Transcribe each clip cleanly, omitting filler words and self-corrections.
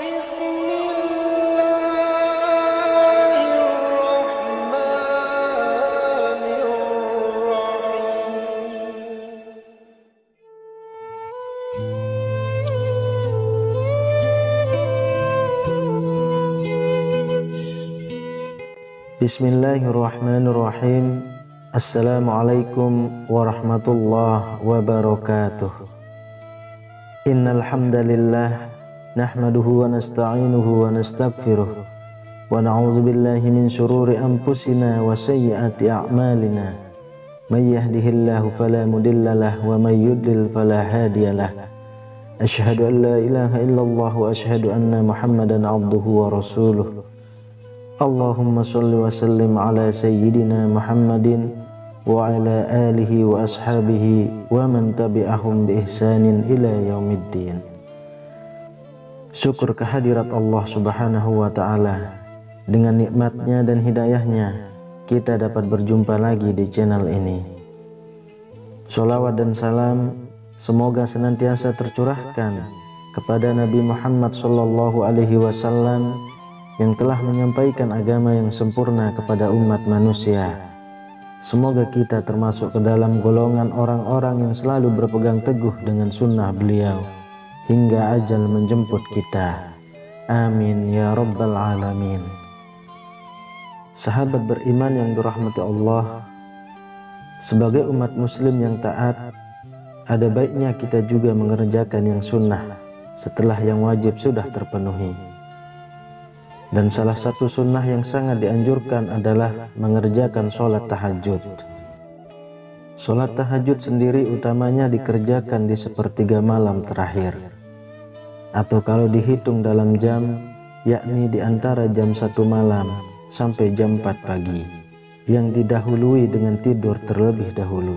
Bismillahirrahmanirrahim. Assalamualaikum warahmatullahi wabarakatuh. Innal hamdalillah nahmaduhu wa nasta'inuhu wa nastaghfiruh wa na'udzu billahi min shururi anfusina wa sayyiati a'malina. May yahdihillahu fala mudhillalah wa may yudlil fala hadiyalah. Asyhadu an la ilaha illallah wa asyhadu anna Muhammadan 'abduhu wa rasuluh. Allahumma sholli wa sallim ala sayyidina Muhammadin wa ala alihi wa ashabihi wa man tabi'ahum bi ihsanin ila yaumiddin. Syukur kehadirat Allah Subhanahu wa ta'ala. Dengan nikmatnya dan hidayahnya kita dapat berjumpa lagi di channel ini. Sholawat dan salam semoga senantiasa tercurahkan kepada Nabi Muhammad sallallahu alaihi wasallam yang telah menyampaikan agama yang sempurna kepada umat manusia. Semoga kita termasuk ke dalam golongan orang-orang yang selalu berpegang teguh dengan sunnah beliau hingga ajal menjemput kita. Amin ya rabbal alamin. Sahabat beriman yang dirahmati Allah, sebagai umat muslim yang taat, ada baiknya kita juga mengerjakan yang sunnah setelah yang wajib sudah terpenuhi. Dan salah satu sunnah yang sangat dianjurkan adalah mengerjakan sholat tahajud. Sholat tahajud sendiri utamanya dikerjakan di sepertiga malam terakhir, atau kalau dihitung dalam jam, yakni di antara jam 1 malam sampai jam 4 pagi, yang didahului dengan tidur terlebih dahulu.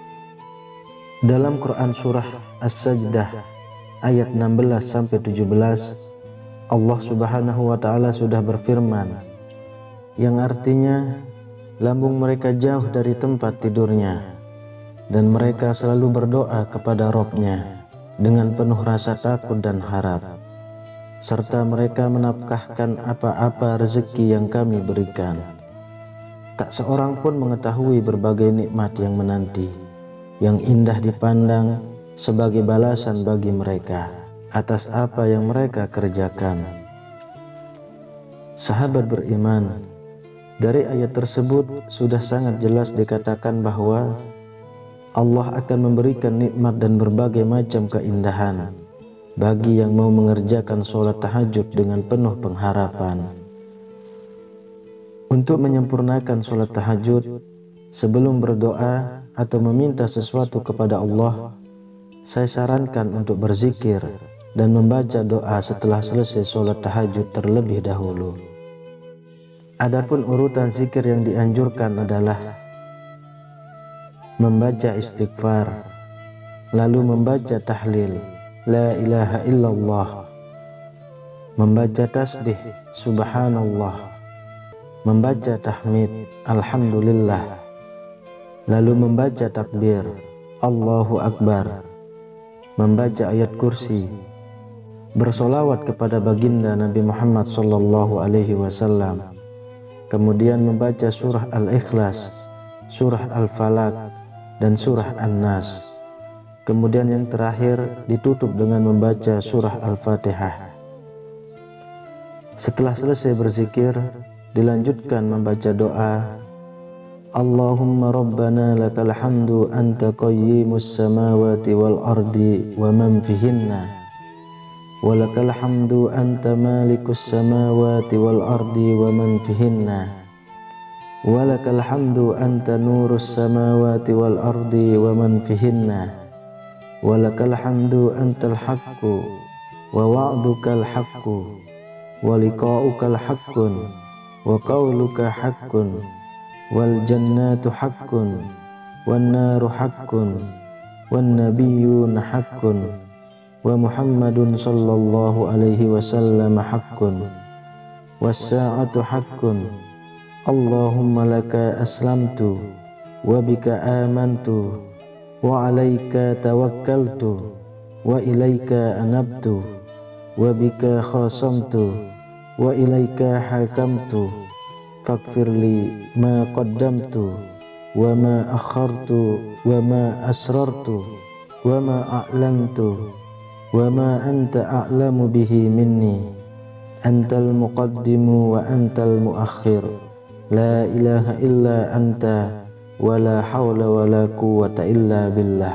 Dalam Quran surah As-Sajdah ayat 16 sampai 17, Allah Subhanahu wa ta'ala sudah berfirman, yang artinya lambung mereka jauh dari tempat tidurnya dan mereka selalu berdoa kepada Rabb-nya dengan penuh rasa takut dan harap, serta mereka menafkahkan apa-apa rezeki yang kami berikan. Tak seorang pun mengetahui berbagai nikmat yang menanti, yang indah dipandang sebagai balasan bagi mereka atas apa yang mereka kerjakan. Sahabat beriman, dari ayat tersebut sudah sangat jelas dikatakan bahwa Allah akan memberikan nikmat dan berbagai macam keindahan bagi yang mau mengerjakan sholat tahajud dengan penuh pengharapan. Untuk menyempurnakan sholat tahajud, sebelum berdoa atau meminta sesuatu kepada Allah, saya sarankan untuk berzikir dan membaca doa setelah selesai sholat tahajud terlebih dahulu. Adapun urutan zikir yang dianjurkan adalah membaca istighfar, lalu membaca tahlil la ilaha illallah, membaca tasbih subhanallah, membaca tahmid alhamdulillah, lalu membaca takbir Allahu akbar, membaca ayat kursi, bersolawat kepada baginda Nabi Muhammad sallallahu alaihi wasallam, kemudian membaca surah Al-Ikhlas, surah Al-Falaq, dan surah An-Nas. Kemudian yang terakhir ditutup dengan membaca surah Al-Fatihah. Setelah selesai berzikir, dilanjutkan membaca doa, Allahumma rabbana lakal hamdu anta qayyimus samawati wal ardi wa man fihinna, walakal hamdu anta malikus samawati wal ardi wa man fihinna, walakal hamdu anta nurus samawati wal ardi wa man fihinna, walakal hamdu antal haqqu wa wa'dukal haqqu wa liqa'ukal haqqun wa qawluka haqqun wal jannatu haqqun wan naru haqqun wan nabiyyuna haqqun wa Muhammadun sallallahu alaihi wasallam haqqun was-sa'atu haqqun. Allahumma laka aslamtu wa bika amantu wa alaika tawakkaltu wa ilaika anabtu wa bika khasamtu wa ilaika hakamtu faghfirli ma qaddamtu wa ma akhartu wa ma asrartu wa ma a'lantu wa ma anta a'lamu bihi minni antal muqaddimu wa antal muakhir la ilaha illa anta wa la hawla wa la quwwata illa billah.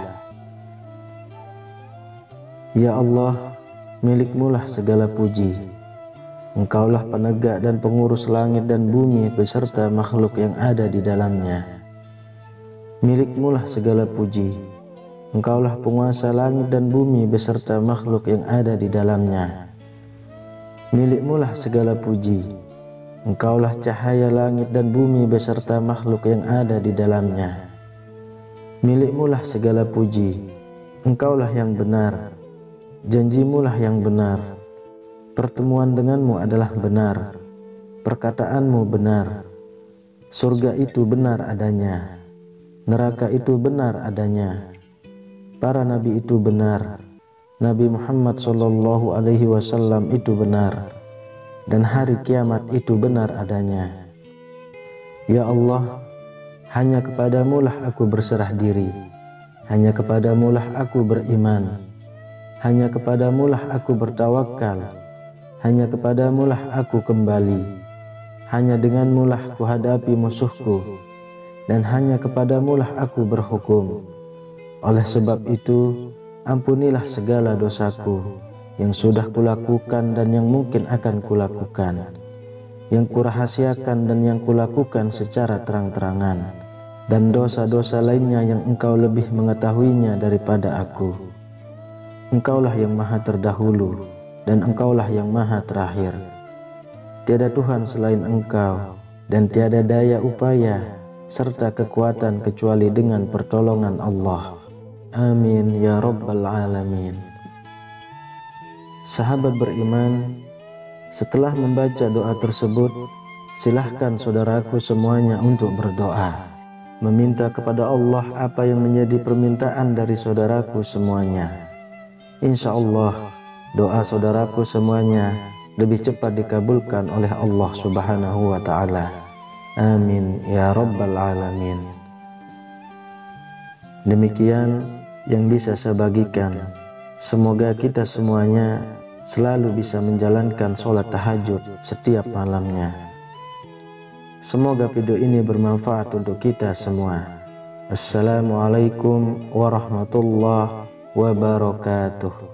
Ya Allah, milikmulah segala puji. Engkaulah penegak dan pengurus langit dan bumi beserta makhluk yang ada di dalamnya. Milikmulah segala puji. Engkaulah penguasa langit dan bumi beserta makhluk yang ada di dalamnya. Milikmulah segala puji. Engkaulah cahaya langit dan bumi beserta makhluk yang ada di dalamnya. Milikmulah segala puji. Engkaulah yang benar. Janjimulah yang benar. Pertemuan denganmu adalah benar. Perkataanmu benar. Surga itu benar adanya. Neraka itu benar adanya. Para nabi itu benar. Nabi Muhammad SAW itu benar. Dan hari kiamat itu benar adanya. Ya Allah, hanya kepadamulah aku berserah diri. Hanya kepadamulah aku beriman. Hanya kepadamulah aku bertawakal. Hanya kepadamulah aku kembali. Hanya denganmulah ku hadapi musuhku. Dan hanya kepadamulah aku berhukum. Oleh sebab itu, ampunilah segala dosaku yang sudah kulakukan dan yang mungkin akan kulakukan, yang kurahasiakan dan yang kulakukan secara terang-terangan, dan dosa-dosa lainnya yang engkau lebih mengetahuinya daripada aku. Engkaulah yang maha terdahulu dan engkaulah yang maha terakhir. Tiada Tuhan selain engkau dan tiada daya upaya serta kekuatan kecuali dengan pertolongan Allah. Amin ya rabbal alamin. Sahabat beriman, setelah membaca doa tersebut, silahkan saudaraku semuanya untuk berdoa, meminta kepada Allah apa yang menjadi permintaan dari saudaraku semuanya. Insya Allah, doa saudaraku semuanya lebih cepat dikabulkan oleh Allah Subhanahu wa Ta'ala. Amin ya rabbal alamin. Demikian yang bisa saya bagikan. Semoga kita semuanya selalu bisa menjalankan sholat tahajud setiap malamnya. Semoga video ini bermanfaat untuk kita semua. Assalamualaikum warahmatullahi wabarakatuh.